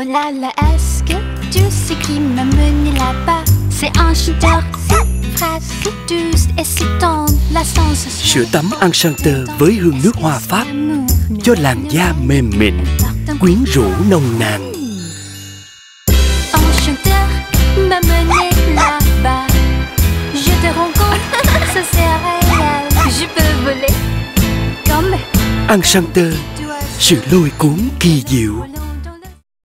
Oh là là, est-ce que tu sais qui m'a mené là-bas? C'est un chanteur si frais, si douce et si tendre. La sensation. Sữa tắm Enchanter với hương nước hoa Pháp cho làn da mềm mịn, quyến rũ nồng nàn. Enchanteur m'a mené là-bas. Je te rencontre, ça c'est réel. Je peux voler comme Enchanter, sự lôi cuốn kỳ diệu.